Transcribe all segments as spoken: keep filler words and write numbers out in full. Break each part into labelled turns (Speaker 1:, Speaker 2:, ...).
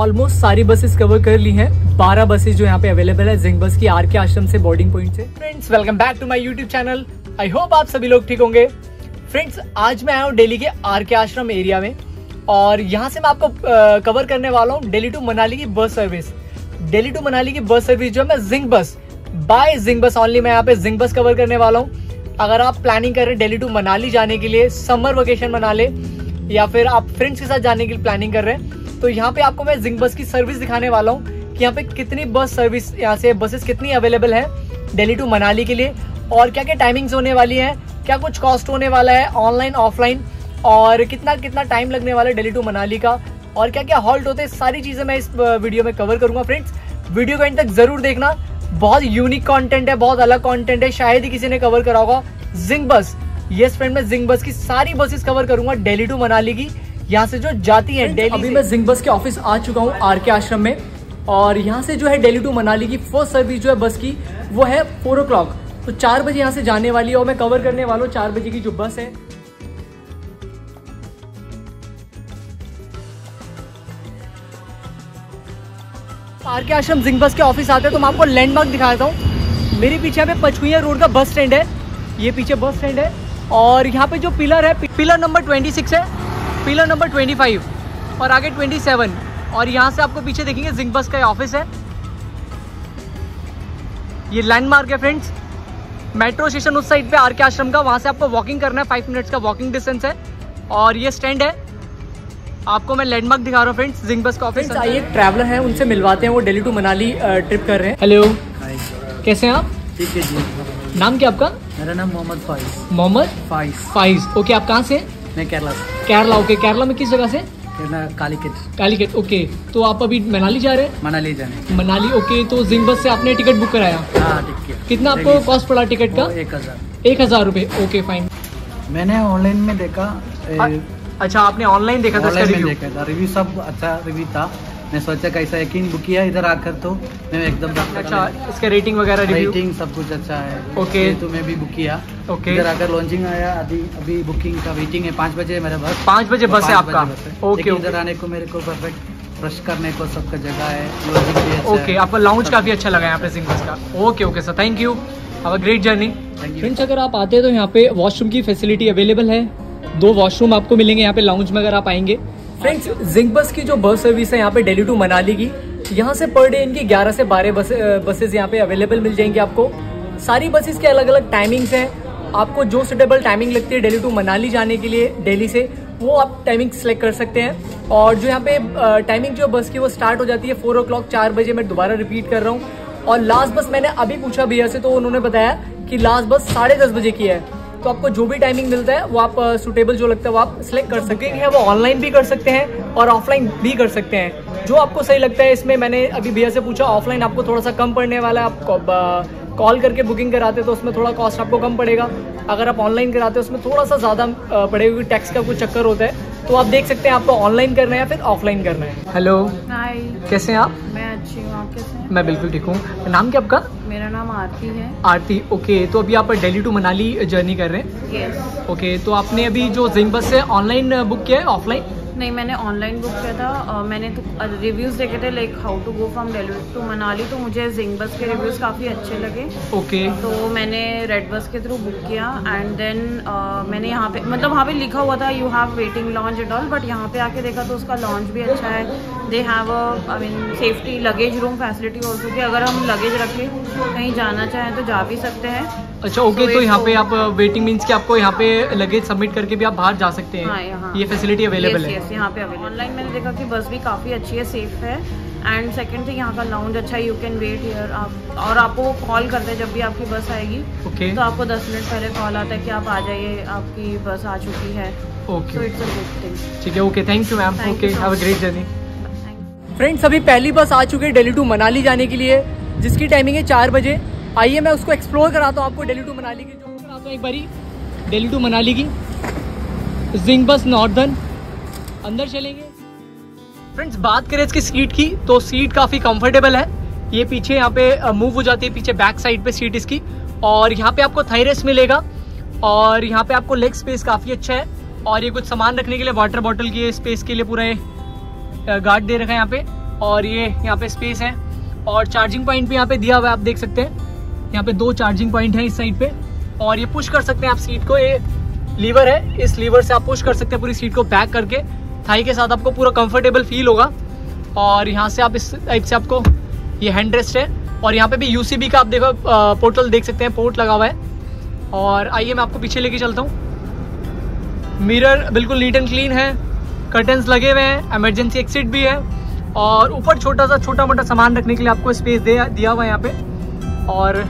Speaker 1: Almost सारी buses cover कर ली हैं। बारह बसेस जो यहाँ पे अवेलेबल है जिंक बस की आर के आश्रम से बोर्डिंग पॉइंट से। Friends welcome back to my YouTube channel. I hope आप सभी लोग ठीक होंगे। फ्रेंड्स आज मैं आया हूँ दिल्ली के आर के आश्रम एरिया में और यहाँ से मैं आपको कवर करने वाला हूँ दिल्ली टू मनाली की bus service. Delhi to Manali की बस सर्विस जो है मैं जिंक बस बाय जिंक बस ओनली मैं यहाँ पे जिंक बस कवर करने वाला हूँ। अगर आप प्लानिंग कर रहे हैं दिल्ली टू मनाली जाने के लिए, समर वेकेशन मना ले या फिर आप फ्रेंड्स के साथ जाने की प्लानिंग कर रहे हैं, तो यहाँ पे आपको मैं जिंक बस की सर्विस दिखाने वाला हूँ कि यहाँ पे कितनी बस सर्विस, यहाँ से बसेस कितनी अवेलेबल है दिल्ली टू मनाली के लिए और क्या क्या टाइमिंग्स होने वाली है, क्या कुछ कॉस्ट होने वाला है ऑनलाइन ऑफलाइन और कितना कितना टाइम लगने वाला है दिल्ली टू मनाली का और क्या क्या हॉल्ट होते हैं। सारी चीजें मैं इस वीडियो में कवर करूंगा। फ्रेंड्स वीडियो को एंड तक जरूर देखना, बहुत यूनिक कंटेंट है, बहुत अलग कंटेंट है, शायद ही किसी ने कवर करा होगा। जिंक बस, यस फ्रेंड, मैं जिंक बस की सारी बसेस कवर करूंगा दिल्ली टू मनाली की, यहाँ से जो जाती है दिल्ली। अभी मैं जिंक बस के ऑफिस आ चुका हूँ आर के आश्रम में और यहाँ से जो है दिल्ली टू मनाली की फर्स्ट सर्विस जो है बस की वो है फोर ओ क्लॉक, तो चार बजे यहाँ से जाने वाली है और मैं कवर करने वाला हूँ चार बजे की जो बस है। आर के आश्रम जिंक बस के ऑफिस आते हैं तो मैं आपको लैंडमार्क दिखाता हूँ। मेरे पीछे पे पचकुइया रोड का बस स्टैंड है, ये पीछे बस स्टैंड है और यहाँ पे जो पिलर है, पिलर नंबर छब्बीस है, पिलर नंबर पच्चीस और आगे सत्ताईस और यहाँ से आपको पीछे देखेंगे जिंक बस का ऑफिस है। ये लैंडमार्क है फ्रेंड्स। मेट्रो स्टेशन उस साइड पे आर के आश्रम का, वहाँ से आपको वॉकिंग करना है, फाइव मिनट्स का वॉकिंग डिस्टेंस है और ये स्टैंड है। आपको मैं लैंडमार्क दिखा रहा हूँ फ्रेंड्स जिंक बस का ऑफिस। आइए ट्रैवलर है उनसे मिलवाते हैं, वो दिल्ली टू मनाली ट्रिप कर रहे हैं। हेलो, कैसे हैं आप?
Speaker 2: ठीक है जी।
Speaker 1: नाम क्या आपका?
Speaker 2: मेरा नाम मोहम्मद फाइज।
Speaker 1: मोहम्मद
Speaker 2: फाइज।
Speaker 1: फाइज, ओके। आप कहाँ से हैं?
Speaker 2: मैं केरला से।
Speaker 1: केरला, ओके। केरला में किस जगह से?
Speaker 2: केरला कालीकट।
Speaker 1: कालीकट, ओके। तो आप अभी मनाली जा रहे हैं?
Speaker 2: मनाली जाने।
Speaker 1: मनाली, ओके। तो जिंक बस से आपने टिकट बुक कराया?
Speaker 2: हाँ, टिकट।
Speaker 1: कितना आपको कॉस्ट पड़ा टिकट का?
Speaker 2: एक हजार।
Speaker 1: एक हजार रुपये, ओके फाइन।
Speaker 2: मैंने ऑनलाइन में देखा।
Speaker 1: अच्छा, आपने ऑनलाइन देखा था?
Speaker 2: ऑनलाइन में देखा था, रिव्यू सब अच्छा रिव्यू था। मैं सोचा कैसा यकीन बुक किया, इधर आकर तो मैं एकदम
Speaker 1: अच्छा, इसका रेटिंग वगैरह रिव्यू
Speaker 2: रेटिंग सब कुछ अच्छा है।
Speaker 1: ओके,
Speaker 2: तो मैं भी बुक किया।
Speaker 1: ओके,
Speaker 2: इधर आकर लॉन्चिंग आया, अभी अभी बुकिंग का वेटिंग है। पाँच बजे मेरा बस।
Speaker 1: पाँच बजे बस है आपका? ओके।
Speaker 2: इधर आने को मेरे को परफेक्ट ब्रश करने को सबका जगह है, लॉन्चिंग भी अच्छा है।
Speaker 1: ओके, आपको लाउंज काफी अच्छा लगा यहाँ पे जिंक बस का। Okay okay sir, thank you, have a great journey. Friends अगर आप आते हैं तो यहाँ पे वॉशरूम की फैसिलिटी अवेलेबल है, दो वॉशरूम आपको मिलेंगे यहाँ पे लाउंज में अगर आप आएंगे। फ्रेंड्स जिंक बस की जो बस सर्विस है यहाँ पे दिल्ली टू मनाली की, यहाँ से पर डे इनकी ग्यारह से बारह बस बसेस यहाँ पे अवेलेबल मिल जाएंगी आपको। सारी बसेस के अलग अलग टाइमिंग्स हैं, आपको जो सुटेबल टाइमिंग लगती है दिल्ली टू मनाली जाने के लिए दिल्ली से, वो आप टाइमिंग सेलेक्ट कर सकते हैं। और जो यहाँ पे टाइमिंग जो बस की वो स्टार्ट हो जाती है फोर ओ क्लॉक, चार बजे। मैं दोबारा रिपीट कर रहा हूँ। और लास्ट बस मैंने अभी पूछा भैया से तो उन्होंने बताया कि लास्ट बस साढ़े दस बजे की है। तो आपको जो भी टाइमिंग मिलता है वो आप सुटेबल जो लगता है वो आप सिलेक्ट कर सकते हैं। वो ऑनलाइन भी कर सकते हैं और ऑफलाइन भी कर सकते हैं, जो आपको सही लगता है। इसमें मैंने अभी भैया से पूछा, ऑफलाइन आपको थोड़ा सा कम पड़ने वाला है, आप कॉल करके बुकिंग कराते तो उसमें थोड़ा कॉस्ट आपको कम पड़ेगा। अगर आप ऑनलाइन कराते हो उसमें थोड़ा सा ज़्यादा पड़ेगा क्योंकि टैक्स का कुछ चक्कर होता है। तो आप देख सकते हैं आपको ऑनलाइन करना है या फिर ऑफलाइन करना है। हेलो,
Speaker 3: हाय,
Speaker 1: कैसे हैं आप?
Speaker 3: मैं अच्छी हूँ, आप कैसे हैं?
Speaker 1: मैं बिल्कुल ठीक हूँ। नाम क्या आपका?
Speaker 3: मेरा नाम आरती है।
Speaker 1: आरती, ओके। तो अभी आप दिल्ली टू मनाली जर्नी कर रहे हैं?
Speaker 3: यस।
Speaker 1: ओके, तो आपने अभी जो जिंक बस है ऑनलाइन बुक किया है ऑफलाइन?
Speaker 3: नहीं, मैंने ऑनलाइन बुक किया था। uh, मैंने तो रिव्यूज़ देखे थे like how to go from Delhi to Manali, तो मुझे जिंक बस के रिव्यूज़ काफ़ी अच्छे लगे।
Speaker 1: ओके।
Speaker 3: तो मैंने रेड बस के थ्रू बुक किया एंड देन uh, मैंने यहाँ पे मतलब वहाँ पे लिखा हुआ था you have waiting lounge at all, but यहाँ पे आके देखा तो उसका लॉन्च भी अच्छा है। They have a I mean safety luggage room facility also, कि अगर हम लगेज रख के कहीं जाना चाहें तो जा भी सकते हैं।
Speaker 1: अच्छा, ओके। तो, तो यहाँ पे आप वेटिंग मीन्स कि आपको यहाँ पे लगेज सबमिट करके भी आप बाहर जा सकते हैं?
Speaker 3: हाँ, यहाँ
Speaker 1: ये फैसिलिटी अवेलेबल है?
Speaker 3: यस, यहाँ पे अवेलेबल। ऑनलाइन मैंने देखा कि बस भी काफ़ी अच्छी है, सेफ है एंड सेकंड थिंग यहाँ का लाउंज अच्छा है, यू कैन वेट हियर। आप और आपको कॉल करते हैं जब भी आपकी बस आएगी।
Speaker 1: ओके।
Speaker 3: तो आपको दस मिनट पहले कॉल आता है कि आप आ जाइए, आपकी बस आ चुकी है।
Speaker 1: Okay,
Speaker 3: so it's a good thing.
Speaker 1: ठीक है, okay, thank you ma'am. Okay, have a great journey.
Speaker 3: Friends
Speaker 1: अभी पहली बस आ चुकी है दिल्ली टू मनाली जाने के लिए, जिसकी टाइमिंग है चार बजे। आइए मैं उसको एक्सप्लोर कराता हूँ आपको दिल्ली टू मनाली की, जो कराता हूँ एक बारी दिल्ली टू मनाली की जिंक बस नॉर्दर्न। अंदर चलेंगे। फ्रेंड्स बात करें इसकी सीट की तो सीट काफ़ी कंफर्टेबल है। ये पीछे यहाँ पे मूव हो जाती है, पीछे बैक साइड पे सीट इसकी, और यहाँ पे आपको थाई रेस्ट मिलेगा और यहाँ पे आपको लेग स्पेस काफ़ी अच्छा है। और ये कुछ सामान रखने के लिए वाटर बॉटल की स्पेस के लिए पूरा ये गार्ड दे रखा है यहाँ पे। और ये यहाँ पे स्पेस है और चार्जिंग पॉइंट भी यहाँ पे दिया हुआ है, आप देख सकते हैं। यहाँ पे दो चार्जिंग पॉइंट है इस साइड पे और ये पुश कर सकते हैं आप सीट को, ये लीवर है, इस लीवर से आप पुश कर सकते हैं पूरी सीट को बैक करके। थाई के साथ आपको पूरा कंफर्टेबल फील होगा और यहाँ से आप इस टाइप से आपको ये हैंड रेस्ट है और यहाँ पे भी यूसीबी का आप देखो पोर्टल देख सकते हैं, पोर्ट लगा हुआ है। और आइए मैं आपको पीछे लेके चलता हूँ। मिरर बिल्कुल नीट एंड क्लीन है, कर्टन्स लगे हुए हैं, इमरजेंसी एक्सिट भी है और ऊपर छोटा सा छोटा मोटा सामान रखने के लिए आपको स्पेस दे दिया हुआ है यहाँ पे। और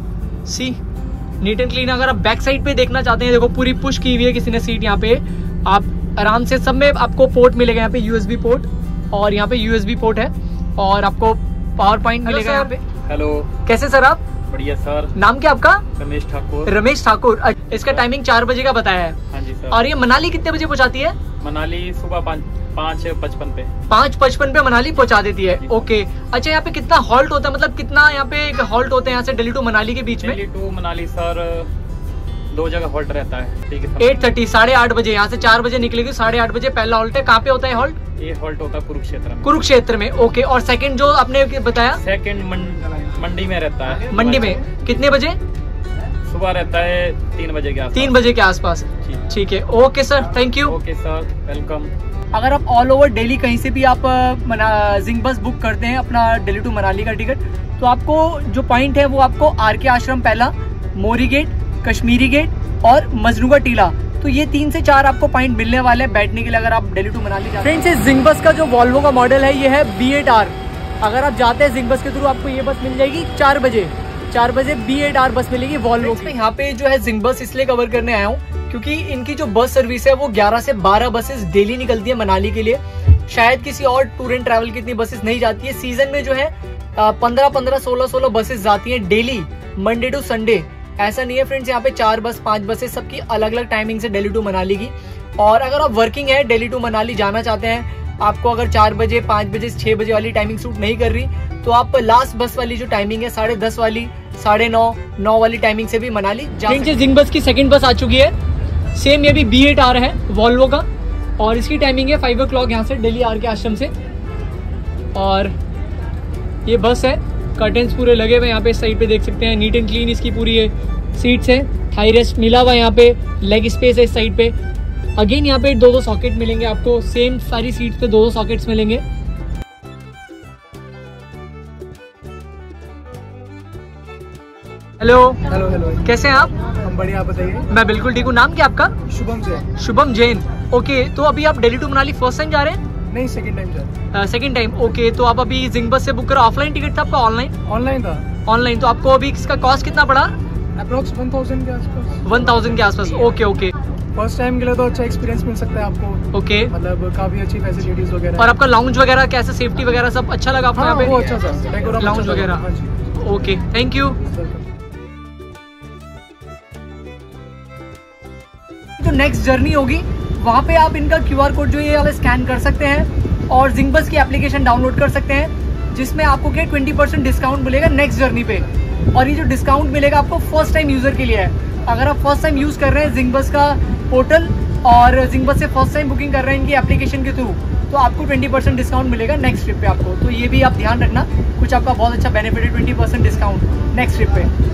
Speaker 1: सी नीट एंड क्लीन। अगर आप बैक साइड पे देखना चाहते हैं, देखो पूरी पुश की हुई है किसी ने सीट यहाँ पे, आप आराम से सब में आपको पोर्ट मिलेगा यहाँ पे, यूएसबी पोर्ट और यहाँ पे यूएसबी पोर्ट है और आपको पावर पॉइंट मिलेगा यहाँ पे।
Speaker 4: हेलो,
Speaker 1: कैसे सर आप?
Speaker 4: बढ़िया सर।
Speaker 1: नाम क्या आपका?
Speaker 4: रमेश ठाकुर।
Speaker 1: रमेश ठाकुर। इसका टाइमिंग चार बजे का बताया है।
Speaker 4: हाँ जी सर।
Speaker 1: और ये मनाली कितने बजे पहुँचाती है?
Speaker 4: मनाली सुबह पाँच पाँच पचपन पे
Speaker 1: पाँच पचपन पे मनाली पहुँचा देती है। ओके, अच्छा यहाँ पे कितना हॉल्ट होता है, मतलब कितना यहाँ पे हॉल्ट होते हैं यहाँ से दिल्ली टू मनाली के बीच में?
Speaker 4: दिल्ली टू मनाली सर दो जगह हॉल्ट रहता है। ठीक है,
Speaker 1: एट थर्टी साढ़े आठ बजे यहाँ से चार बजे निकलेगी, साढ़े आठ बजे पहला हॉल्ट है। कहाँ पे होता है हॉल्ट?
Speaker 4: ये हॉल्ट होता है कुरुक्षेत्र में।
Speaker 1: कुरुक्षेत्र में, ओके। और सेकंड जो आपने बताया?
Speaker 4: सेकंड मंडी में रहता है।
Speaker 1: मंडी में कितने बजे?
Speaker 4: सुबह रहता है तीन बजे के आसपास।
Speaker 1: तीन बजे के आसपास, ठीक है। Okay sir, thank you.
Speaker 4: Okay sir, welcome.
Speaker 1: अगर आप ऑल ओवर दिल्ली कहीं से भी आप मना जिंग बस बुक करते हैं अपना दिल्ली टू मनाली का टिकट, तो आपको जो पॉइंट है वो आपको आर के आश्रम पहला, मोरी गेट, कश्मीरी गेट और मजनूगा टीला, तो ये तीन से चार आपको पॉइंट मिलने वाले हैं बैठने के लिए अगर आप दिल्ली टू मनाली जाते हैं। फ्रेंड्स, जिंग बस का जो वॉल्वो का मॉडल है ये है बी एट आर। अगर आप जाते हैं जिंग बस के थ्रू आपको ये बस मिल जाएगी चार बजे चार बजे बी एट आर बस मिलेगी वॉल्वो की। यहाँ पे जो है जिंग बस इसलिए कवर करने आया हूँ क्योंकि इनकी जो बस सर्विस है वो ग्यारह से बारह बसेस डेली निकलती है मनाली के लिए। शायद किसी और टूर एंड ट्रैवल की इतनी बसेस नहीं जाती है। सीजन में जो है पंद्रह पंद्रह सोलह सोलह बसेस जाती हैं डेली, मंडे टू संडे। ऐसा नहीं है फ्रेंड्स, यहाँ पे चार बस पांच बसेस सबकी अलग अलग टाइमिंग से दिल्ली टू मनाली की। और अगर आप वर्किंग है, दिल्ली टू मनाली जाना चाहते हैं, आपको अगर चार बजे पांच बजे छह बजे वाली टाइमिंग सूट नहीं कर रही, तो आप लास्ट बस वाली जो टाइमिंग है साढ़े दस वाली, साढ़े नौ नौ वाली टाइमिंग से भी मनाली जा सकते हैं। जिंग बस की सेकंड बस आ चुकी है, सेम ये भी बी एट आर है वॉल्वो का और इसकी टाइमिंग है फाइव ओ क्लॉक यहाँ से दिल्ली आर के आश्रम से। और ये बस है, कर्टन्स पूरे लगे हुए यहाँ पे साइड पे देख सकते हैं, नीट एंड क्लीन इसकी पूरी है, सीट्स है, थाई रेस्ट मिला हुआ यहाँ पे, लेग स्पेस है इस साइड पे। अगेन यहाँ पे दो दो सॉकेट मिलेंगे आपको, सेम सारी सीट्स पे दो दो सॉकेट्स मिलेंगे। हेलो
Speaker 5: हेलो हेलो,
Speaker 1: कैसे हैं आप?
Speaker 5: हम बढ़िया, आप बताइए।
Speaker 1: मैं बिल्कुल ठीक हूँ। नाम क्या आपका?
Speaker 5: शुभम जैन।
Speaker 1: शुभम जैन, ओके। तो अभी आप Delhi to Manali first time जा रहे हैं?
Speaker 5: नहीं, सेकंड टाइम जा रहे हैं।
Speaker 1: Second time, okay. तो आप अभी जिंग बस से बुक करो, ऑफलाइन टिकट था आपका ऑनलाइन?
Speaker 5: ऑनलाइन था।
Speaker 1: ऑनलाइन, तो आपको अभी इसका कॉस्ट कितना पड़ा?
Speaker 5: अप्रोक्स वन थाउजेंड के आसपास।
Speaker 1: वन थाउजेंड के आसपास, ओके ओके।
Speaker 5: फर्स्ट टाइम के लिए तो अच्छा एक्सपीरियंस मिल सकता है आपको।
Speaker 1: ओके,
Speaker 5: मतलब काफी अच्छी फैसिलिटीज वगैरह।
Speaker 1: और आपका लाउंज वगैरह कैसे, सेफ्टी वगैरह सब अच्छा लगा आपको?
Speaker 5: हाँ,
Speaker 1: यहाँ पे
Speaker 5: वो अच्छा था,
Speaker 1: लाउंज वगैरह, ओके, थैंक यू। जो नेक्स्ट जर्नी होगी वहाँ पे आप इनका क्यू आर कोड जो ये वाला स्कैन कर सकते हैं और जिंग बस की एप्लीकेशन डाउनलोड कर सकते हैं, जिसमें आपको क्या ट्वेंटी परसेंट डिस्काउंट मिलेगा नेक्स्ट जर्नी पे। और ये जो डिस्काउंट मिलेगा आपको फर्स्ट टाइम यूजर के लिए है। अगर आप फर्स्ट टाइम यूज कर रहे हैं जिंग बस का पोर्टल और जिंग बस से फर्स्ट टाइम बुकिंग कर रहे हैं इनकी एप्लीकेशन के थ्रू, तो आपको ट्वेंटी परसेंट डिस्काउंट मिलेगा नेक्स्ट ट्रिप पे आपको। तो ये भी आप ध्यान रखना, कुछ आपका बहुत अच्छा बेनिफिट है, twenty percent discount next trip पे।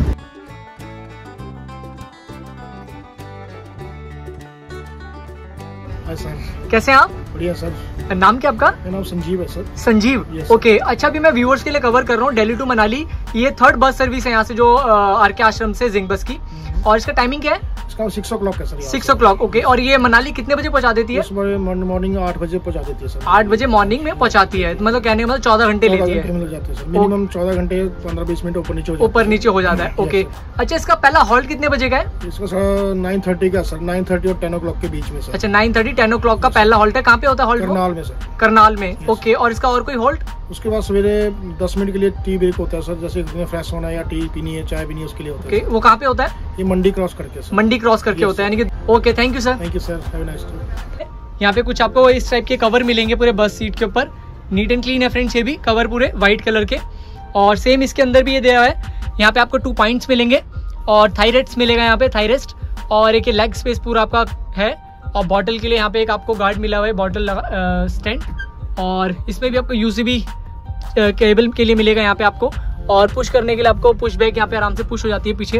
Speaker 5: सर
Speaker 1: कैसे हैं आप?
Speaker 5: बढ़िया सर।
Speaker 1: नाम क्या आपका?
Speaker 5: मेरा नाम संजीव है सर।
Speaker 1: Sanjeev,
Speaker 5: yes,
Speaker 1: okay. अच्छा, अभी मैं व्यूअर्स के लिए कवर कर रहा हूँ दिल्ली टू मनाली। ये थर्ड बस सर्विस है यहाँ से जो आर के आश्रम से जिंग बस की, और इसका टाइमिंग क्या है?
Speaker 5: इसका सिक्स ओ क्लॉक है sir.
Speaker 1: Six o'clock, okay. और ये मनाली कितने बजे पहुँचा देती है?
Speaker 5: मॉर्निंग आठ बजे पहुँचा देती है सर।
Speaker 1: आठ बजे मॉर्निंग में पहुँचाती है, मतलब कहने का मतलब चौदह घंटे लेती है।
Speaker 5: मिनिमम चौदह घंटे पंद्रह बीस मिनट ऊपर नीचे
Speaker 1: ऊपर नीचे हो जाता है, ओके। अच्छा, इसका पहला हॉल्ट कितने बजे का है?
Speaker 5: इसका सर नाइन थर्टी का सर, नाइन थर्टी और टेन ओ क्लॉक के बीच में सर।
Speaker 1: अच्छा, nine thirty ten o'clock का पहला हॉल्ट है। कहाँ पे होता है हॉल्ट?
Speaker 5: करनाल में सर।
Speaker 1: करनाल में, ओके। और इसका और कोई हॉल्ट?
Speaker 5: उसके बाद सवेरे दस मिनट के लिए टी ब्रेक होता है सर, जैसे फ्रेश होना है या टी पीनी है, चाय पीनी है, उसके लिए होता है।
Speaker 1: okay, वो कहाँ पे होता है?
Speaker 5: ये मंडी क्रॉस करके सर।
Speaker 1: मंडी क्रॉस करके
Speaker 5: yes,
Speaker 1: होता है, यानी कि okay, thank you sir.
Speaker 5: Thank you sir, have a nice day.
Speaker 1: यहाँ पे कुछ आपको इस टाइप के कवर मिलेंगे पूरे बस सीट के ऊपर, नीट एंड क्लीन है फ्रेंड्स, ये भी कवर पूरे व्हाइट कलर के। और सेम इसके अंदर भी ये दिया है, यहाँ पे आपको टू पॉइंट्स मिलेंगे और थाई रेस्ट मिलेगा यहाँ पे, थाई रेस्ट, और एक लेग स्पेस पूरा आपका है। और बॉटल के लिए यहाँ पे एक आपको गार्ड मिला हुआ है, बॉटल स्टैंड। और इसमें भी आपको यूसीबी केबल के लिए मिलेगा यहाँ पे आपको, और पुश करने के लिए आपको पुश बैक यहाँ पे आराम से पुश हो जाती है पीछे।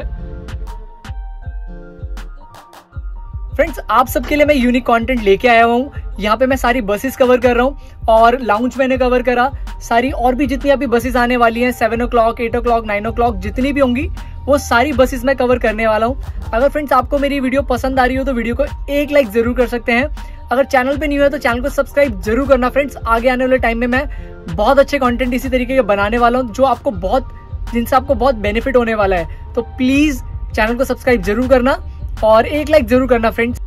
Speaker 1: फ्रेंड्स आप सबके लिए मैं यूनिक कंटेंट लेके आया हूँ। यहाँ पे मैं सारी बसेस कवर कर रहा हूँ और लाउंज मैंने कवर करा, सारी और भी जितनी अभी बसेस आने वाली हैं seven o'clock eight o'clock nine o'clock जितनी भी होंगी वो सारी बसेस मैं कवर करने वाला हूँ। अगर फ्रेंड्स आपको मेरी वीडियो पसंद आ रही हो तो वीडियो को एक लाइक जरूर कर सकते हैं। अगर चैनल पे न्यू है तो चैनल को सब्सक्राइब जरूर करना। फ्रेंड्स आगे आने वाले टाइम में मैं बहुत अच्छे कंटेंट इसी तरीके के बनाने वाला हूँ जो आपको बहुत जिनसे आपको बहुत बेनिफिट होने वाला है। तो प्लीज चैनल को सब्सक्राइब जरूर करना और एक लाइक जरूर करना फ्रेंड्स।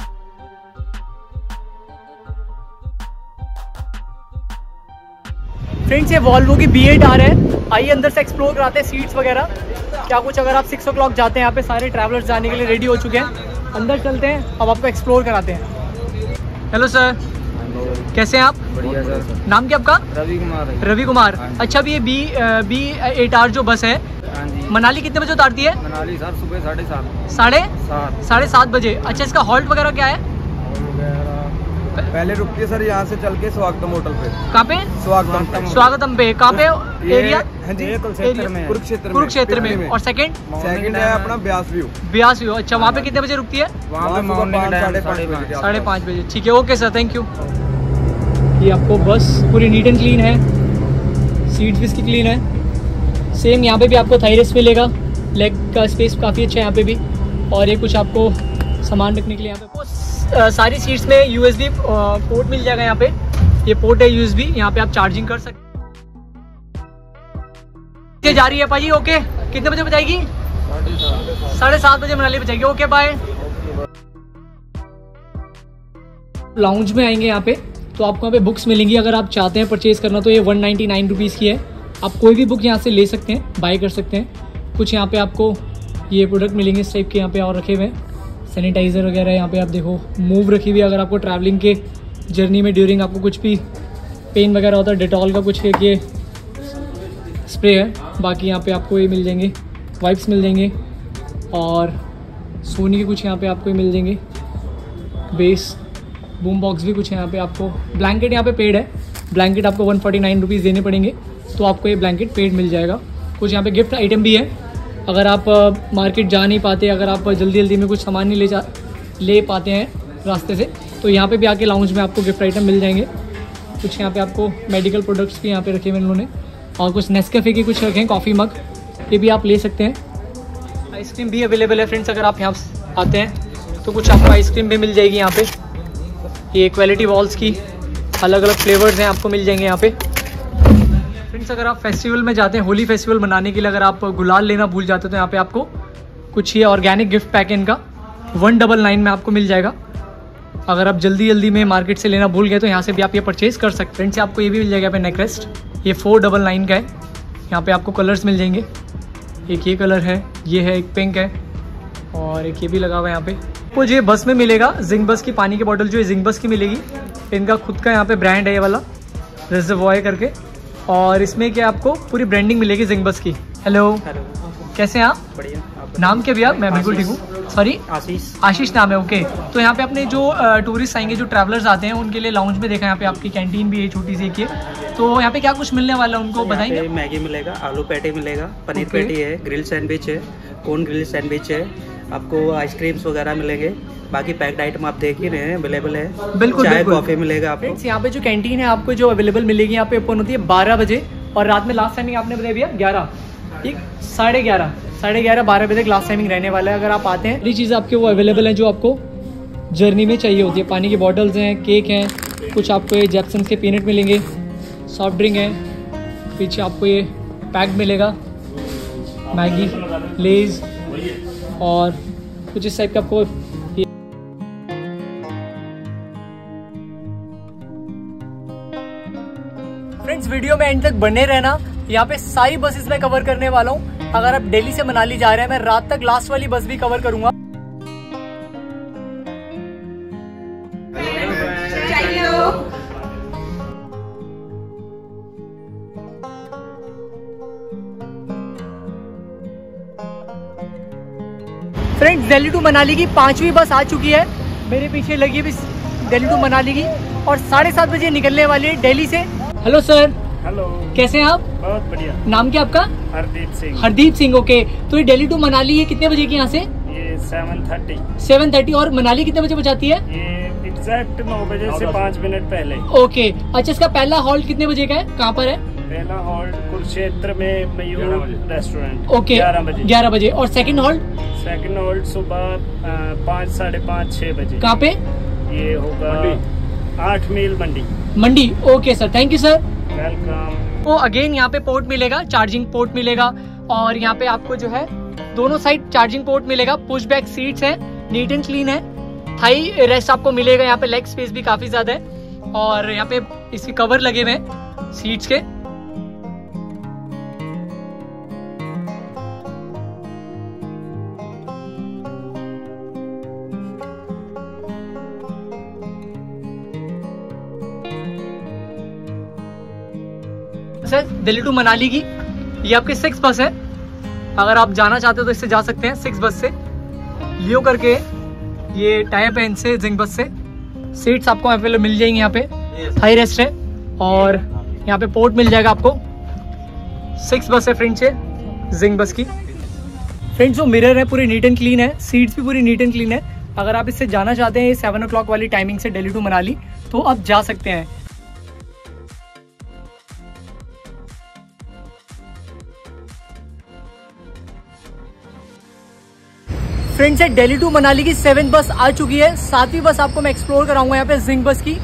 Speaker 1: फ्रेंड्स ये वॉल्वो की बी एट आर है, आइए अंदर से एक्सप्लोर कराते हैं सीट्स वगैरह क्या कुछ। अगर आप सिक्स ओ क्लॉक जाते हैं, यहाँ पे सारे ट्रैवलर्स जाने के लिए रेडी हो चुके हैं। अंदर चलते हैं, अब आपको एक्सप्लोर कराते हैं। हेलो सर, कैसे हैं आप?
Speaker 6: बढ़िया सर।
Speaker 1: नाम क्या आपका?
Speaker 6: रवि कुमार है।
Speaker 1: रवि कुमार। अच्छा, अभी ये बी बी एट आर जो बस है
Speaker 6: हाँ जी।
Speaker 1: मनाली कितने बजे उतारती है?
Speaker 6: मनाली सर सुबह साढ़े सात
Speaker 1: साढ़े
Speaker 6: सात
Speaker 1: साढ़े सात बजे। अच्छा, इसका हॉल्ट वगैरह क्या है?
Speaker 6: पहले रुकती है सर यहाँ से चल के स्वागतम होटल पे।
Speaker 1: कहाँ पे?
Speaker 6: स्वागतम
Speaker 1: स्वागतम पे। कहाँ पे एरिया?
Speaker 6: कुरुक्षेत्र में। कुरुक्षेत्र
Speaker 1: कुरुक्षेत्र में। और सेकंड?
Speaker 6: सेकंड है अपना ब्यास व्यू।
Speaker 1: ब्यास व्यू। अच्छा, वहाँ पे कितने बजे रुकती है?
Speaker 6: वहाँ पे साढ़े पाँच बजे।
Speaker 1: साढ़े पाँच बजे। ठीक है, ओके सर, थैंक यू। ये आपको बस पूरी नीट एंड क्लीन है, सीट्स भी इसकी क्लीन है। सेम यहाँ पे भी आपको थाई रेस्ट मिलेगा, लेग का स्पेस काफ़ी अच्छा है यहाँ पे भी। और ये कुछ आपको सामान रखने के लिए यहाँ पे आ, सारी सीट्स में यूएसबी पोर्ट मिल जाएगा। यहाँ पे ये पोर्ट है यूएसबी, यहाँ पे आप चार्जिंग कर सकते। जा रही है पाजी, ओके। कितने बजे बजाएगी? साढ़े सात बजे मनाली बजाएगी। Okay bye. लाउंज में आएंगे यहाँ पे तो आपको यहाँ पे बुक्स मिलेंगी। अगर आप चाहते हैं परचेज करना तो ये वन नाइन्टी नाइन रुपीज़ की है। आप कोई भी बुक यहाँ से ले सकते हैं, बाय कर सकते हैं। कुछ यहाँ पे आपको ये प्रोडक्ट मिलेंगे इस टाइप के यहाँ पे और रखे हुए हैं, सैनिटाइज़र वगैरह। यहाँ पे आप देखो मूव रखी हुई है। अगर आपको ट्रैवलिंग के जर्नी में ड्यूरिंग आपको कुछ भी पेन वगैरह होता है, डेटॉल का कुछ एक ये स्प्रे है। बाकी यहाँ पे आपको ये मिल जाएंगे, वाइप्स मिल जाएंगे और सोनी के कुछ यहाँ पे आपको मिल जाएंगे, बेस बूम बॉक्स भी कुछ है यहाँ पे आपको। ब्लैंकेट यहाँ पे पेड है, ब्लैंकेट आपको वन फोर्टी नाइन रुपीज़ देने पड़ेंगे तो आपको ये ब्लैंकेट पेड मिल जाएगा। कुछ यहाँ पे गिफ्ट आइटम भी है। अगर आप मार्केट जा नहीं पाते, अगर आप जल्दी जल्दी में कुछ सामान नहीं ले जा ले पाते हैं रास्ते से, तो यहाँ पे भी आके लाउंज में आपको गिफ्ट आइटम मिल जाएंगे। कुछ यहाँ पे आपको मेडिकल प्रोडक्ट्स भी यहाँ पे रखे हुए इन्होंने और कुछ नेस्कैफे के कुछ रखे हैं, कॉफ़ी मग, ये भी आप ले सकते हैं। आइसक्रीम भी अवेलेबल है फ्रेंड्स। अगर आप यहाँ आते हैं तो कुछ आपको आइसक्रीम भी मिल जाएगी यहाँ पे। ये क्वालिटी वॉल्स की अलग अलग फ्लेवर्स हैं, आपको मिल जाएंगे यहाँ पे। फ्रेंड्स अगर आप फेस्टिवल में जाते हैं, होली फेस्टिवल मनाने के लिए, अगर आप गुलाल लेना भूल जाते हो तो यहाँ पे आपको कुछ ये ऑर्गेनिक गिफ्ट पैक इनका वन डबल नाइन में आपको मिल जाएगा। अगर आप जल्दी जल्दी में मार्केट से लेना भूल गए तो यहाँ से भी आप ये परचेज कर सकते हैं। फ्रेंड्स आपको ये भी मिल जाएगा यहाँ पे नेकरेस्ट, ये फोर डबल नाइन का है। यहाँ पे आपको कलर्स मिल जाएंगे, एक ये कलर है, ये है, एक पिंक है और एक ये भी लगा हुआ है यहाँ पे। आपको जो बस में मिलेगा जिंक बस की पानी की बोतल जो है जिंक बस की मिलेगी। इनका खुद का यहाँ पे ब्रांड है ये वाला रिजर्वॉय करके, और इसमें क्या आपको पूरी ब्रांडिंग मिलेगी जिंक बस की। हेलो, कैसे हैं आप?
Speaker 4: बढ़िया।
Speaker 1: नाम क्या भैया? मैं बिल्कुल ठीक हूँ। सॉरी,
Speaker 4: आशीष।
Speaker 1: आशीष नाम है, ओके। तो यहाँ पे अपने जो टूरिस्ट आएंगे, जो ट्रैवलर्स आते हैं, उनके लिए लाउंज में देखा यहाँ पे आपकी कैंटीन भी है छोटी सी एक। तो यहाँ पे क्या कुछ मिलने वाला है उनको बताएंगे?
Speaker 7: मैगी मिलेगा, आलू पैटी मिलेगा, पनीर
Speaker 1: Okay.
Speaker 7: पैटी है, ग्रिल सैंडविच है, कोन ग्रिल सैंडविच है, आपको आइसक्रीम्स वगैरह मिलेंगे। बाकी पैक्ड आइटम आप देख ही रहे हैं, अवेलेबल है।
Speaker 1: बिल्कुल,
Speaker 7: चाय
Speaker 1: बिल्कुल।
Speaker 7: कॉफी मिलेगा आपको।
Speaker 1: फ्रेंड्स यहाँ पे जो कैंटीन है आपको जो अवेलेबल मिलेगी, यहाँ पे ओपन होती है बारह बजे और रात में लास्ट टाइमिंग आपने बताया भैया ग्यारह, ठीक, साढ़े ग्यारह साढ़े ग्यारह बारह बजे तक लास्ट टाइमिंग रहने वाला है। अगर आप आते हैं, ये चीज़ आपके वो अवेलेबल है जो आपको जर्नी में चाहिए होती है। पानी की बॉटल्स हैं, केक हैं, कुछ आपको ये जैक्सन्स के पीनट मिलेंगे, सॉफ्ट ड्रिंक है, पीछे आपको ये पैक मिलेगा, मैगी, लेज और कुछ इस टाइप का आपको। फ्रेंड्स वीडियो में एंड तक बने रहना, यहाँ पे सारी बसेस में कवर करने वाला हूँ। अगर आप दिल्ली से मनाली जा रहे हैं, मैं रात तक लास्ट वाली बस भी कवर करूंगा। फ्रेंड्स दिल्ली टू मनाली की पांचवी बस आ चुकी है, मेरे पीछे लगी है दिल्ली टू मनाली की, और साढ़े सात बजे निकलने वाली है दिल्ली से। हेलो सर,
Speaker 4: हेलो,
Speaker 1: कैसे हैं आप?
Speaker 4: बहुत बढ़िया।
Speaker 1: नाम क्या आपका?
Speaker 4: हरदीप सिंह।
Speaker 1: हरदीप सिंह, ओके। तो ये दिल्ली टू मनाली ये कितने बजे की यहाँ से?
Speaker 4: ये सेवन थर्टी।
Speaker 1: Seven thirty. और मनाली कितने बजे पहुँचाती है?
Speaker 4: ये एग्जैक्ट नौ बजे से पाँच मिनट पहले।
Speaker 1: ओके, अच्छा इसका पहला हॉल्ट कितने बजे का है, कहाँ पर है?
Speaker 4: पहला हॉल्ट कुरुक्षेत्र में मयूर रेस्टोरेंट।
Speaker 1: ओके,
Speaker 4: ग्यारह बजे।
Speaker 1: ग्यारह बजे। और सेकंड हॉल्ट?
Speaker 4: सेकंड हॉल्ट सुबह पाँच साढ़े पाँच छः बजे।
Speaker 1: कहाँ पे?
Speaker 4: ये होगा आठ मील Mandi.
Speaker 1: Mandi, okay sir, thank you sir,
Speaker 4: welcome.
Speaker 1: तो अगेन यहाँ पे पोर्ट मिलेगा, चार्जिंग पोर्ट मिलेगा, और यहाँ पे आपको जो है दोनों साइड चार्जिंग पोर्ट मिलेगा। पुश बैक सीट्स है, नीट एंड क्लीन है। थाई रेस्ट आपको मिलेगा, यहाँ पे लेग स्पेस भी काफी ज्यादा है, और यहाँ पे इसके कवर लगे हुए हैं सीट्स के। सर दिल्ली टू मनाली की ये आपकी सिक्स बस है, अगर आप जाना चाहते हो तो इससे जा सकते हैं, सिक्स बस से लियो करके। ये टाइप है इनसे, जिंग बस से। सीट्स आपको अवेलेबल मिल जाएंगी, यहाँ पे हाई रेस्ट है, और यहाँ पे पोर्ट मिल जाएगा आपको। सिक्स बस है फ्रेंड्स है जिंग बस की। फ्रेंड्स जो मिरर है पूरी नीट एंड क्लीन है, सीट्स भी पूरी नीट एंड क्लीन है। अगर आप इससे जाना चाहते हैं सेवन ओ क्लॉक वाली टाइमिंग से दिल्ली टू मनाली, तो आप जा सकते हैं। फ्रेंड्स है दिल्ली टू मनाली की सेवन बस आ चुकी है। सातवीं बस आपको मैं एक्सप्लोर कराऊंगा यहाँ पे जिंग बस की।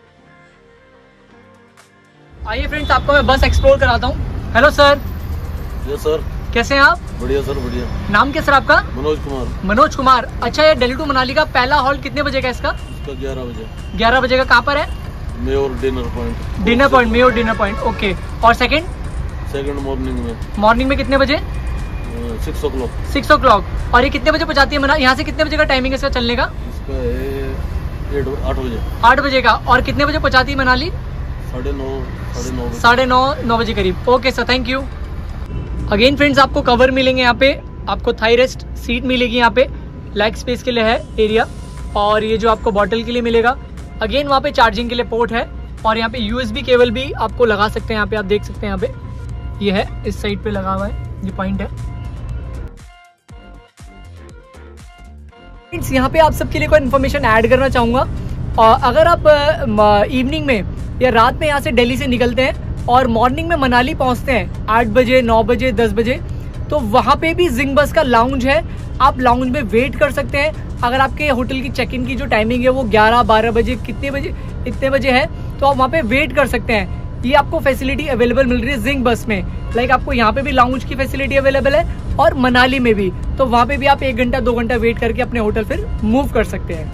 Speaker 1: आइए फ्रेंड्स, आपको मैं बस एक्सप्लोर कराता हूँ। Hello sir.
Speaker 8: Yes sir.
Speaker 1: कैसे हैं आप?
Speaker 8: बढ़िया सर, बढ़िया।
Speaker 1: नाम क्या सर आपका?
Speaker 8: मनोज कुमार।
Speaker 1: मनोज कुमार, अच्छा ये दिल्ली टू मनाली का पहला हॉल्ट कितने बजे का इसका?
Speaker 8: इसका ग्यारह बजे।
Speaker 1: ग्यारह बजे का। कहाँ पर है?
Speaker 8: Mayor dinner point.
Speaker 1: Dinner point, mayor dinner point, okay. और सेकंड?
Speaker 8: सेकंड मॉर्निंग में।
Speaker 1: मॉर्निंग में कितने बजे?
Speaker 8: Six o'clock.
Speaker 1: Six o'clock. और ये कितने बजे पहुंचाती है मनाली? यहाँ से कितने बजे का टाइमिंग है इसका चलने का?
Speaker 8: इसका है आठ बजे।
Speaker 1: आठ बजे का। और कितने बजे पहुंचाती है मनाली?
Speaker 8: साढ़े नौ साढ़े नौ
Speaker 1: साढ़े नौ नौ बजे करीब। Okay sir, thank you. Again friends आपको कवर मिलेंगे यहाँ पे, आपको थाई रेस्ट सीट मिलेगी यहाँ पे, लेग स्पेस के लिए है एरिया, और ये जो आपको बॉटल के लिए मिलेगा। अगेन वहाँ पे चार्जिंग के लिए पोर्ट है, और यहाँ पे यूएसबी केबल भी आपको लगा सकते हैं। यहाँ पे आप देख सकते हैं, यहाँ पे ये है, इस साइड पे लगा हुआ है, ये पॉइंट है। यहाँ पे आप सबके लिए कोई इन्फॉर्मेशन ऐड करना चाहूँगा, और अगर आप इवनिंग में या रात में यहाँ से दिल्ली से निकलते हैं और मॉर्निंग में मनाली पहुँचते हैं आठ बजे नौ बजे दस बजे, तो वहाँ पे भी जिंग बस का लाउंज है, आप लाउंज में वेट कर सकते हैं। अगर आपके होटल की चेक इन की जो टाइमिंग है वो ग्यारह बारह बजे कितने बजे इतने बजे है, तो आप वहाँ पे वेट कर सकते हैं। ये आपको फैसिलिटी अवेलेबल मिल रही है जिंग बस में। लाइक आपको यहाँ पे भी लाउंज की फैसिलिटी अवेलेबल है, और मनाली में भी, तो वहाँ पे भी आप एक घंटा दो घंटा वेट करके अपने होटल फिर मूव कर सकते हैं।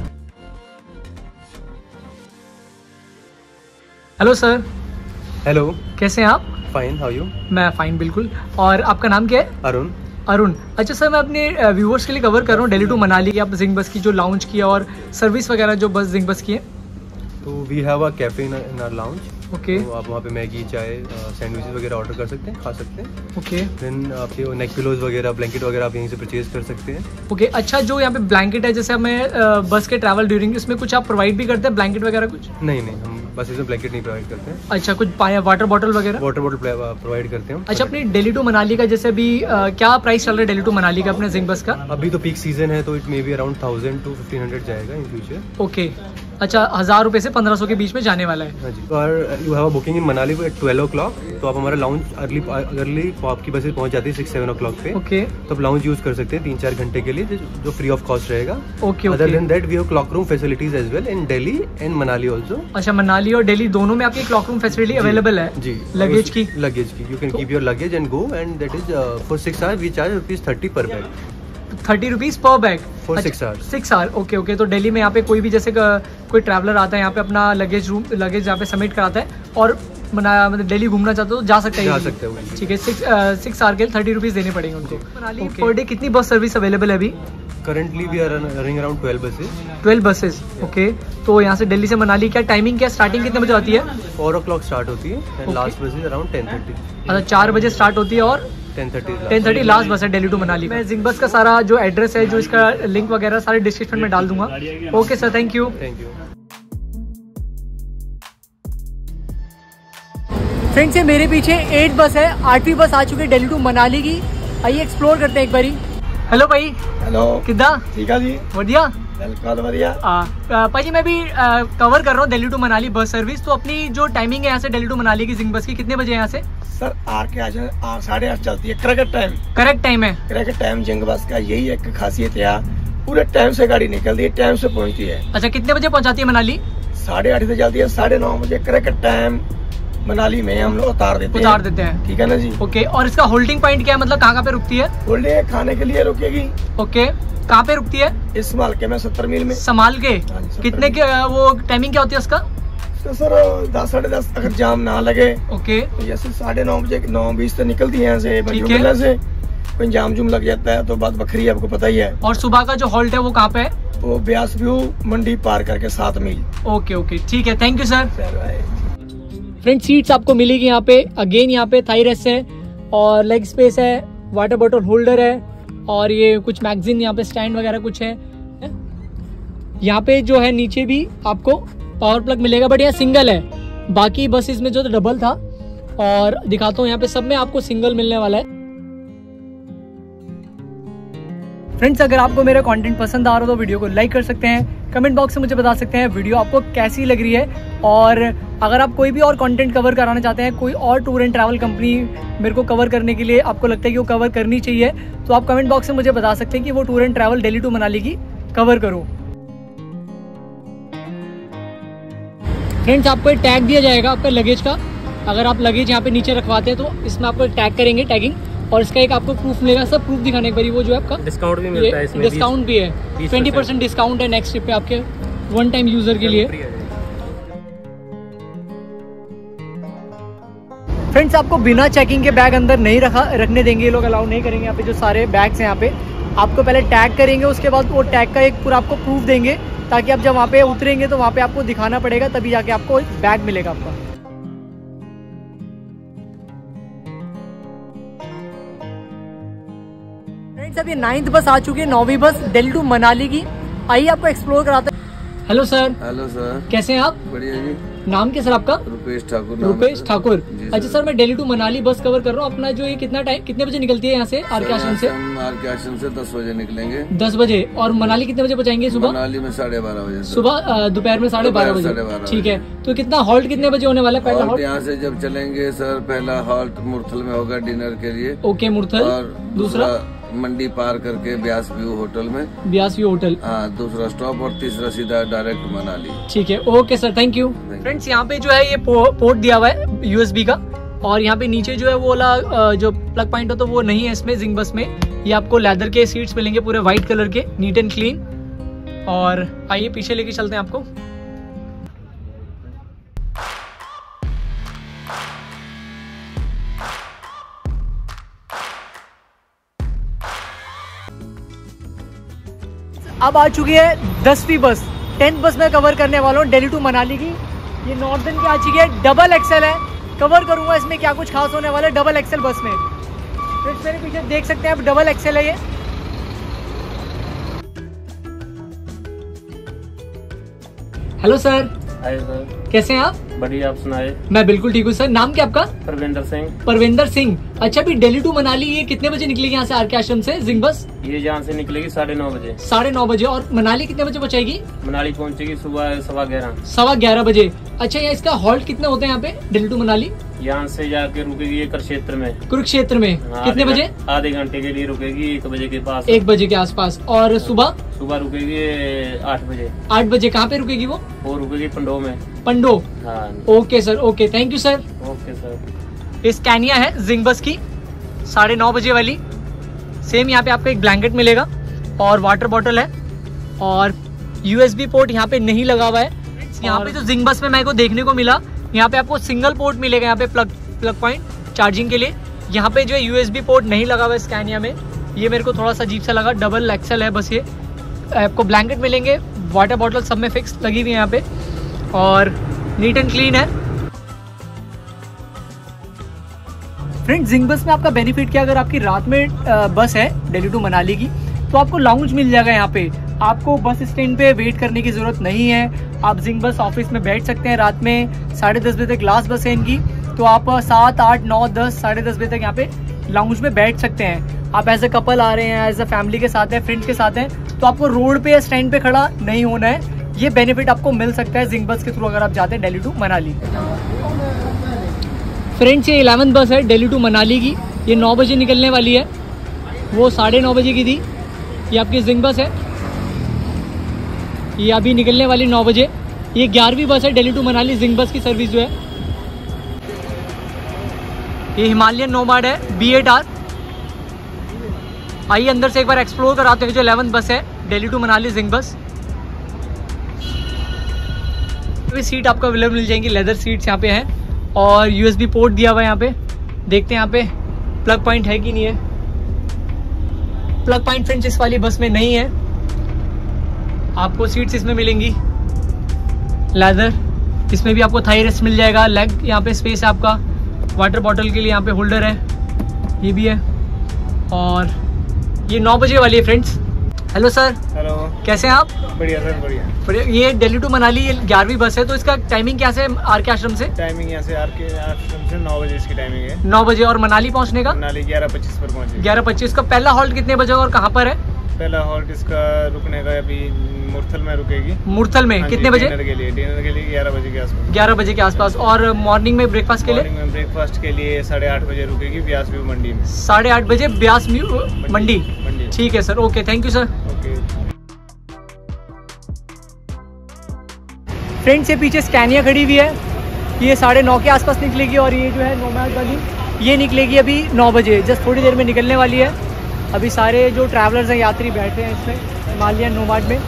Speaker 1: Hello sir.
Speaker 9: हेलो,
Speaker 1: कैसे हैं आप?
Speaker 9: Fine, how you?
Speaker 1: मैं फाइन, बिल्कुल। और आपका नाम क्या है?
Speaker 9: अरुण।
Speaker 1: अरुण, अच्छा सर, मैं अपने व्यूअर्स के लिए कवर कर रहा हूँ दिल्ली टू मनाली की, आप जिंग बस की जो लाउंज की और सर्विस वगैरह जो बस जिंग बस की है।
Speaker 9: तो we have a cafe in our lounge.
Speaker 1: Okay.
Speaker 9: तो आप वहाँ पे मैगी, चाय, सैंडविचेस वगैरह ऑर्डर कर सकते हैं, खा सकते हैं।
Speaker 1: ओके।
Speaker 9: देन आपके नेक पिलोज वगैरह, ब्लैंकेट वगैरह आप यहीं से परचेज कर सकते हैं।
Speaker 1: ओके, अच्छा जो यहाँ पे ब्लैंकेट है, जैसे हमें बस के ट्रैवल ड्यूरिंग, इसमें कुछ आप प्रोवाइड भी करते हैं ब्लैंकेट वगैरह कुछ?
Speaker 9: नहीं नहीं, हम बस इसमें ब्लैंकेट नहीं प्रोवाइड करते हैं।
Speaker 1: अच्छा, कुछ वाटर बॉटल वगैरह?
Speaker 9: वाटर बॉटल प्रोवाइड करते हैं।
Speaker 1: अच्छा, अपनी दिल्ली टू मनाली का जैसे अभी क्या प्राइस चल रहा है दिल्ली टू मनाली का अपने जिंग बस का?
Speaker 9: अभी तो पीक सीजन है, तो it may be around thousand to fifteen hundred जाएगा इन फ्यूचर।
Speaker 1: ओके, अच्छा, हजार रुपए से पंद्रह सौ के बीच में जाने वाला है।
Speaker 9: हाँ जी। और you have a booking in Manali at twelve o'clock, तो आप हमारा लाउंज अर्ली अर्ली आपकी बसेस पहुंच जाती है सिक्स सेवन ओ क्लॉक पे।
Speaker 1: ओके।
Speaker 9: तो आप लाउंज यूज कर सकते हैं तीन चार घंटे के लिए, जो फ्री ऑफ कॉस्ट रहेगा।
Speaker 1: Okay.
Speaker 9: Other than that we have cloak room facilities as well in Delhi and Manali also.
Speaker 1: अच्छा, मनाली और दिल्ली दोनों में आपकी क्लॉक रूम फैसिलिटी अवेलेबल है?
Speaker 9: जी।
Speaker 1: लगेज की?
Speaker 9: लगेज की, you can keep your luggage and go, and that is for six hours we charge rupees thirty per bag.
Speaker 1: Thirty rupees per bag
Speaker 9: for six hours.
Speaker 1: Six hour, okay okay. तो दिल्ली में यहाँ पे कोई भी जैसे कोई traveller आता है यहाँ पे अपना लगेज रूम लगेज यहाँ पे सबमिट कराता है और मतलब दिल्ली घूमना चाहते हो तो जा सकते हैं?
Speaker 9: जा सकते हैं।
Speaker 1: ठीक है, सिक्स सिक्स आवर के लिए थर्टी रुपीज देने पड़ेंगे उनको। मनाली पर डे कितनी बस सर्विस अवेलेबल है अभी?
Speaker 9: Currently we are running around twelve buses.
Speaker 1: Twelve buses, okay. तो यहाँ से दिल्ली से मनाली क्या टाइमिंग, क्या स्टार्टिंग कितने बजे आती है?
Speaker 9: फोर ओ क्लॉक स्टार्ट होती है and last bus is around ten thirty.
Speaker 1: अच्छा, चार बजे स्टार्ट होती है और
Speaker 9: ten thirty
Speaker 1: ten thirty last bus है दिल्ली टू मनाली। मैं जिंग बस का सारा जो एड्रेस है, जो इसका लिंक वगैरह सारे डिस्क्रिप्शन में डाल दूंगा। Okay sir, thank you.
Speaker 9: Thank you.
Speaker 1: Friends ये मेरे पीछे एट बस है, आठवीं बस आ चुकी है दिल्ली टू मनाली की। आइए एक्सप्लोर करते हैं एक बारी। हेलो भाई।
Speaker 5: हेलो,
Speaker 1: किदा
Speaker 5: ठीक है जी,
Speaker 1: बढ़िया
Speaker 5: बिल्कुल बढ़िया।
Speaker 1: भाई मैं भी आ, कवर कर रहा हूँ Delhi to Manali bus service. तो अपनी जो टाइमिंग है यहाँ से दिल्ली टू मनाली की जिंग बस की, कितने बजे है यहाँ से?
Speaker 5: सर आर के आठ साढ़े आठ चलती है, करेक्ट टाइम।
Speaker 1: करेक्ट टाइम है,
Speaker 5: करेक्ट टाइम। जिंग बस का यही एक खासियत है, पूरे टाइम से गाड़ी निकलती है, टाइम से पहुँचती है।
Speaker 1: अच्छा, कितने बजे पहुँचाती है मनाली?
Speaker 5: साढ़े आठ से चलती है, साढ़े नौ बजे करेक्ट टाइम मनाली में हम लोग उतार देते
Speaker 1: उतार देते हैं।
Speaker 5: ठीक है ना जी।
Speaker 1: ओके, और इसका होल्डिंग पॉइंट क्या है, मतलब कहाँ कहाँ पे रुकती है?
Speaker 5: होल्डिंग खाने के लिए रुकेगी।
Speaker 1: ओके, कहाँ पे रुकती है?
Speaker 5: इस संभाल के मैं सत्तर मील में।
Speaker 1: संभाल के कितने के वो टाइमिंग क्या होती है उसका?
Speaker 5: तो सर दस साढ़े दस अगर जाम ना लगे,
Speaker 1: ओके,
Speaker 5: तो जैसे साढ़े नौ बजे नौ बीस से निकलती है यहाँ से,
Speaker 1: ठीक है।
Speaker 5: से कोई जाम जुम लग जाता है तो बात बखरी है, आपको पता ही है।
Speaker 1: और सुबह का जो हॉल्ट है वो कहाँ पे है?
Speaker 5: वो ब्यास व्यू मंडी पार करके सात मील।
Speaker 1: ओके ओके, ठीक है, thank you sir. Front seats आपको मिलेगी यहाँ पे। अगेन यहाँ पे थाई रेस्ट है और लेग स्पेस है, वाटर बॉटल होल्डर है और ये कुछ मैगजीन यहाँ पे स्टैंड वगैरह कुछ है। यहाँ पे जो है नीचे भी आपको पावर प्लग मिलेगा, बट यहाँ सिंगल है। बाकी बसेस में जो तो डबल था, और दिखाता हूँ यहाँ पे सब में आपको सिंगल मिलने वाला है। फ्रेंड्स अगर आपको मेरा कंटेंट पसंद आ रहा हो तो वीडियो को लाइक कर सकते हैं, कमेंट बॉक्स में मुझे बता सकते हैं वीडियो आपको कैसी लग रही है। और अगर आप कोई भी और कंटेंट कवर कराना चाहते हैं, कोई और टूर एंड ट्रैवल कंपनी मेरे को कवर करने के लिए आपको लगता है कि वो कवर करनी चाहिए, तो आप कमेंट बॉक्स में मुझे बता सकते हैं कि वो tour and travel Delhi to Manali की कवर करूँ। फ्रेंड्स आपको एक टैग दिया जाएगा आपका लगेज का। अगर आप लगेज यहाँ पे नीचे रखवाते हैं तो इसमें आपको टैग करेंगे, टैगिंग, और इसका एक आपको प्रूफ मिलेगा। सब प्रूफ दिखाने एक बारी, वो जो है आपका
Speaker 4: डिस्काउंट भी मिलता है इसमें,
Speaker 1: डिस्काउंट भी है, ट्वेंटी परसेंट डिस्काउंट है नेक्स्ट ट्रिप पे आपके वन टाइम यूजर के लिए। फ्रेंड्स आपको बिना चेकिंग के बैग अंदर नहीं रखा रखने देंगे, ये लोग अलाउ नहीं करेंगे। यहाँ पे जो सारे बैग्स हैं यहाँ पे आपको पहले टैग करेंगे, उसके बाद वो टैग का एक पूरा आपको प्रूफ देंगे, ताकि आप जब वहाँ पे उतरेंगे तो वहाँ पे आपको दिखाना पड़ेगा, तभी जाके आपको एक बैग मिलेगा आपका। फ्रेंड्स अब ये नाइन्थ बस आ चुकी है, नौवीं बस दिल्ली टू मनाली की। आइए आपको एक्सप्लोर कराते हैं। Hello sir.
Speaker 6: हेलो सर,
Speaker 1: कैसे हैं आप?
Speaker 6: बढ़िया जी।
Speaker 1: नाम क्या सर आपका?
Speaker 6: रुपेश ठाकुर।
Speaker 1: रुपेश ठाकुर, अच्छा सर मैं दिल्ली टू मनाली बस कवर कर रहा हूँ। अपना जो ये कितना टाइम, कितने बजे निकलती है यहाँ से आर के आश्रम से?
Speaker 6: हम आर के आश्रम से दस बजे निकलेंगे।
Speaker 1: दस बजे। और मनाली कितने बजे पहुँचाएंगे सुबह?
Speaker 6: मनाली में साढ़े बारह बजे।
Speaker 1: सुबह दोपहर में साढ़े बारह बजे, ठीक है। तो कितना हॉल्ट कितने बजे होने वाला है? पहला हॉल्ट
Speaker 6: यहाँ से जब चलेंगे सर, पहला हॉल्ट मुरथल में होगा डिनर के लिए।
Speaker 1: ओके मुरथल। और दूसरा
Speaker 6: मंडी पार करके ब्यास व्यू होटल में।
Speaker 1: ब्यास व्यू होटल,
Speaker 6: हाँ, दूसरा स्टॉप, और तीसरा सीधा डायरेक्ट मनाली।
Speaker 1: ठीक है, okay sir, thank you. Friends यहाँ पे जो है ये पो, पोर्ट दिया हुआ है यूएसबी का, और यहाँ पे नीचे जो है वो वाला जो प्लग पॉइंट हो तो वो नहीं है इसमें जिंग बस में। ये आपको लेदर के सीट्स मिलेंगे पूरे व्हाइट कलर के, नीट एंड क्लीन। और आइए पीछे लेके चलते हैं आपको। अब आ चुकी है दसवीं बस, टेंथ बस में कवर करने वाला हूँ दिल्ली टू मनाली की। ये नॉर्दर्न की आ चुकी है, डबल एक्सेल है। कवर करूंगा इसमें क्या कुछ खास होने वाला है डबल एक्सेल बस में। तो मेरे पीछे देख सकते हैं आप, डबल एक्सेल है ये। Hello sir.
Speaker 4: हाय सर,
Speaker 1: कैसे हैं आप?
Speaker 4: बढ़िया, आप सुनाए?
Speaker 1: मैं बिल्कुल ठीक हूँ सर। नाम क्या आपका?
Speaker 4: परविंदर सिंह।
Speaker 1: परविंदर सिंह, अच्छा भी दिल्ली टू मनाली ये कितने बजे निकलेगी यहाँ से आर के आश्रम से जिंग बस?
Speaker 4: ये यहाँ से निकलेगी साढ़े नौ बजे।
Speaker 1: साढ़े नौ बजे। और मनाली कितने बजे पहुँचेगी?
Speaker 4: मनाली पहुँचेगी सुबह सवा ग्यारह।
Speaker 1: सवा ग्यारह बजे। अच्छा यहाँ इसका हॉल्ट कितने होते हैं यहाँ पे दिल्ली टू मनाली?
Speaker 4: यहाँ से जाके रुकेगी ये कुरुक्षेत्र में।
Speaker 1: कुरुक्षेत्र में कितने बजे?
Speaker 4: आधे घंटे के लिए रुकेगी, एक बजे के पास।
Speaker 1: एक बजे के आसपास। और सुबह?
Speaker 4: सुबह रुकेगी आठ बजे।
Speaker 1: आठ बजे कहाँ पे रुकेगी वो?
Speaker 4: वो रुकेगी पंडो में।
Speaker 1: पंडो,
Speaker 4: हाँ।
Speaker 1: Okay sir, okay, thank you sir.
Speaker 4: Okay sir.
Speaker 1: ये स्कैनिया है जिंग बस की, साढ़े नौ बजे वाली। सेम यहाँ पे आपको एक ब्लैंकेट मिलेगा और वाटर बॉटल है, और यूएसबी पोर्ट यहाँ पे नहीं लगा हुआ है। यहाँ पे जो जिंग बस में मेरे को देखने को मिला, यहाँ पे आपको सिंगल पोर्ट मिलेगा, यहाँ पे प्लग प्लग पॉइंट चार्जिंग के लिए। यहाँ पे जो है यूएसबी पोर्ट नहीं लगा हुआ है स्कैनिया में, ये मेरे को थोड़ा सा अजीब सा लगा। डबल एक्सेल है बस ये। आपको ब्लैंकेट मिलेंगे, वाटर बॉटल सब में फिक्स लगी हुई है यहाँ पे, और नीट एंड क्लीन है। फ्रेंड्स जिंग बस में आपका बेनिफिट क्या, अगर आपकी रात में बस है दिल्ली टू मनाली की, तो आपको लाउंज मिल जाएगा यहाँ पे। आपको बस स्टैंड पे वेट करने की जरूरत नहीं है। आप जिंग बस ऑफिस में बैठ सकते हैं रात में। साढ़े दस बजे तक लास्ट बस है इनकी। तो आप सात आठ नौ दस साढ़े दस बजे तक यहाँ पे लाउंज में बैठ सकते हैं। आप एज अ कपल आ रहे हैं, एज अ फैमिली के साथ हैं, फ्रेंड्स के साथ हैं, तो आपको रोड पे या स्टैंड पे खड़ा नहीं होना है। ये बेनिफिट आपको मिल सकता है जिंग बस के थ्रू अगर आप जाते हैं दिल्ली टू मनाली। फ्रेंड्स ये इलेवंथ बस है दिल्ली टू मनाली की, ये नौ बजे निकलने वाली है, वो साढ़े नौ बजे की थी। ये आपकी जिंग बस है, ये अभी निकलने वाली नौ बजे। ये ग्यारहवीं बस है दिल्ली टू मनाली जिंग बस की सर्विस जो है। ये हिमालयन नोमाड है बी एट आर। आइए अंदर से एक बार एक्सप्लोर कराते हैं जो इलेवंथ बस है दिल्ली टू मनाली जिंग बस। सीट आपको अवेलेबल मिल जाएंगी, लेदर सीट्स यहाँ पे हैं और यूएसबी पोर्ट दिया हुआ है यहाँ पे। देखते हैं यहाँ पे प्लग पॉइंट है कि नहीं है। प्लग पॉइंट फ्रेंड्स इस वाली बस में नहीं है। आपको सीट्स इसमें मिलेंगी लेदर, इसमें भी आपको थाई रेस्ट मिल जाएगा। लेग यहाँ पे स्पेस है आपका, वाटर बॉटल के लिए यहाँ पे होल्डर है, ये भी है। और ये नौ बजे वाली है फ्रेंड्स। Hello sir.
Speaker 5: हेलो,
Speaker 1: कैसे हैं आप?
Speaker 5: बढ़िया सर, बढ़िया
Speaker 1: बढ़िया। ये दिल्ली टू मनाली ये ग्यारहवीं बस है, तो इसका टाइमिंग क्या है आर के आश्रम से?
Speaker 5: टाइमिंग यहाँ से आर के आश्रम से नौ बजे इसकी टाइमिंग है।
Speaker 1: नौ बजे। और मनाली पहुँचने का?
Speaker 5: मनाली ग्यारह पच्चीस पर पहुँचे।
Speaker 1: ग्यारह पच्चीस का पहला हॉल्ट कितने बजे और कहाँ पर है?
Speaker 5: पहला हॉल्ट इसका रुकने का अभी मुरथल में रुकेगी।
Speaker 1: मुरथल में कितने बजे?
Speaker 5: डिनर के लिए डिनर के लिए ग्यारह बजे के आसपास।
Speaker 1: ग्यारह बजे के आसपास। और मॉर्निंग में ब्रेकफास्ट के लिए?
Speaker 5: मॉर्निंग में ब्रेकफास्ट के लिए साढ़े आठ बजे रुकेगी ब्यास व्यू मंडी में।
Speaker 1: साढ़े आठ बजे ब्यास व्यू मंडी।
Speaker 5: मंडी।
Speaker 1: ठीक है sir, okay, thank you sir.
Speaker 5: Okay
Speaker 1: friends ये पीछे स्कैनिया खड़ी हुई है, ये साढ़े नौ के आसपास निकलेगी। और ये जो है नोमैड वाली ये निकलेगी अभी नौ बजे, जस्ट थोड़ी देर में निकलने वाली है। अभी सारे जो ट्रैवलर्स हैं, यात्री बैठे हैं इसमें हिमालयन नोमैड में।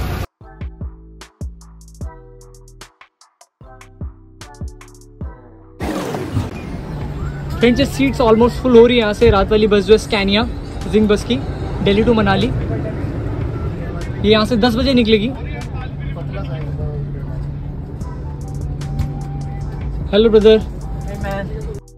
Speaker 1: फ्रेंड्स ये सीट्स ऑलमोस्ट फुल हो रही है यहाँ से। रात वाली बस जो है स्कैनिया जिंग बस की दिल्ली टू मनाली, ये यहाँ से दस बजे निकलेगी। Hello brother.
Speaker 2: Hey man.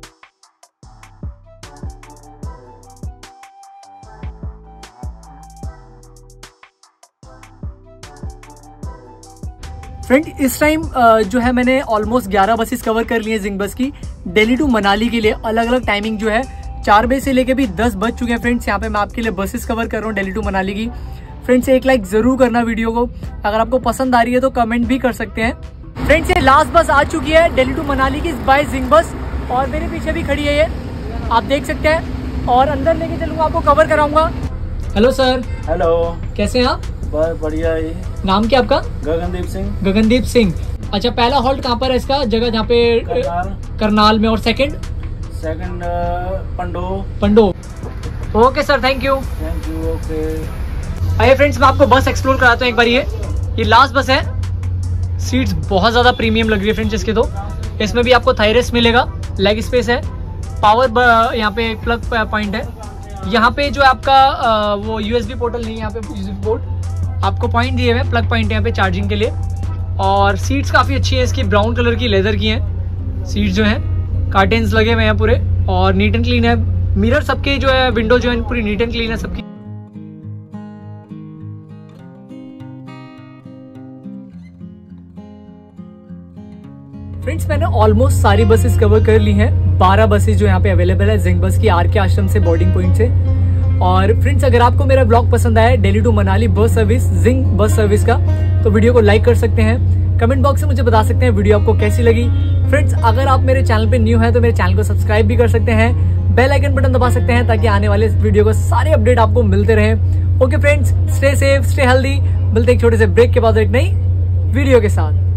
Speaker 1: Friend इस टाइम जो है मैंने ऑलमोस्ट ग्यारह बसेस कवर कर ली है जिंग बस की दिल्ली टू मनाली के लिए। अलग अलग टाइमिंग जो है चार बजे से लेके भी दस बज चुके हैं फ्रेंड्स। यहाँ पे मैं आपके लिए बसेस कवर कर रहा हूँ दिल्ली टू मनाली की। फ्रेंड्स एक लाइक जरूर करना वीडियो को, अगर आपको पसंद आ रही है तो कमेंट भी कर सकते हैं। फ्रेंड्स ये लास्ट बस आ चुकी है दिल्ली टू मनाली की बाय जिंग बस, और मेरे पीछे भी खड़ी है ये, आप देख सकते हैं। और अंदर लेके चलूंगा, आपको कवर कराऊंगा। Hello sir.
Speaker 8: हेलो,
Speaker 1: कैसे हैं आप?
Speaker 8: बहुत बढ़िया है।
Speaker 1: नाम क्या आपका?
Speaker 8: गगनदीप सिंह।
Speaker 1: गगनदीप सिंह। अच्छा, पहला हॉल्ट कहाँ पर है इसका जगह जहाँ पे?
Speaker 8: करनाल।
Speaker 1: करनाल में। और second?
Speaker 8: Second Pandoh.
Speaker 1: Pandoh. Okay sir, thank you.
Speaker 8: Thank you. Okay
Speaker 1: आइए फ्रेंड्स मैं आपको बस एक्सप्लोर कराता हूँ एक बार। ये ये लास्ट बस है। सीट्स बहुत ज़्यादा प्रीमियम लग रही है फ्रेंड्स इसके तो। इसमें भी आपको थाई रेस्ट मिलेगा, लेग स्पेस है, पावर यहाँ पे प्लग पॉइंट है। यहाँ पे जो आपका वो यूएसबी पोर्टल नहीं है, यहाँ पे यूएसबी पोर्ट आपको पॉइंट दिए हुए हैं, प्लग पॉइंट है यहाँ पे चार्जिंग के लिए। और सीट्स काफ़ी अच्छी है इसकी, ब्राउन कलर की लेदर की हैं सीट्स जो हैं, कार्टेन्स लगे हुए हैं पूरे और नीट एंड क्लीन है। मिरर सबके जो है, विंडो जो है पूरी नीट एंड क्लीन है सबकी। फ्रेंड्स मैंने ऑलमोस्ट सारी बसेस कवर कर ली हैं। बारह बसेस जो यहाँ पे अवेलेबल है जिंग बस की आर के आश्रम से बोर्डिंग पॉइंट से। और फ्रेंड्स अगर आपको मेरा ब्लॉग पसंद आया Delhi to Manali bus service Jing bus service का, तो वीडियो को लाइक कर सकते हैं। कमेंट बॉक्स में मुझे बता सकते हैं वीडियो आपको कैसी लगी। फ्रेंड्स अगर आप मेरे चैनल पे न्यू हैं तो मेरे चैनल को सब्सक्राइब भी कर सकते हैं, बेल आइकन बटन दबा सकते हैं ताकि आने वाले वीडियो को सारे अपडेट आपको मिलते रहे। Okay friends, stay safe, stay healthy. मिलते एक छोटे से ब्रेक के बाद एक नई वीडियो के साथ।